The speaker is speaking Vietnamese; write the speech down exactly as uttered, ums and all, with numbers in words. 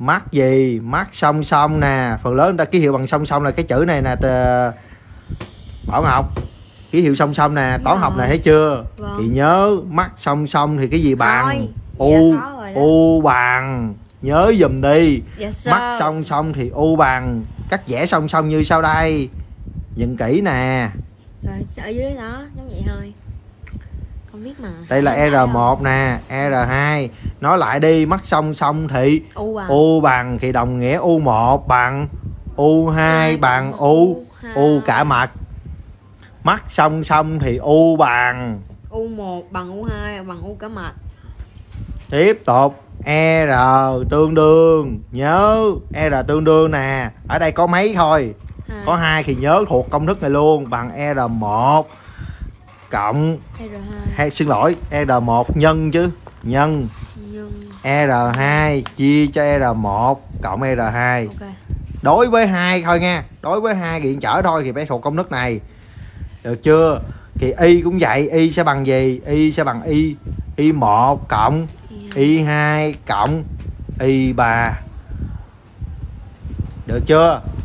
mắt gì? Mắt song song nè. Phần lớn người ta ký hiệu bằng song song là cái chữ này nè. Bảo Ngọc, ký hiệu song song nè. Toán học này thấy chưa? Vâng. Thì nhớ mắt song song thì cái gì bằng? Thôi, U. dạ U bằng. Nhớ dùm đi. Yes, mắt song song thì U bằng. Cách vẽ song song như sau đây. Nhìn kỹ nè. Rồi ở dưới đó giống vậy thôi. Không biết mà. Đây là R một nè, R hai. Nói lại đi, mắt song song thì U bằng. U bằng thì đồng nghĩa U một bằng U hai bằng U. U cả mặt. Mắt song song thì U bằng U một bằng U hai bằng U cả mặt. Tiếp tục R tương đương. Nhớ R tương đương nè. Ở đây có mấy thôi? Hai. Có hai thì nhớ thuộc công thức này luôn. Bằng R một cộng R hai. hay xin lỗi R một nhân chứ. Nhân Nhân. R hai chia cho R một cộng R hai. Ok. Đối với hai thôi nha. Đối với hai điện trở thôi thì phải thuộc công thức này. Được chưa? Thì y cũng vậy, y sẽ bằng gì? Y sẽ bằng y y một cộng y hai cộng y ba. Được chưa?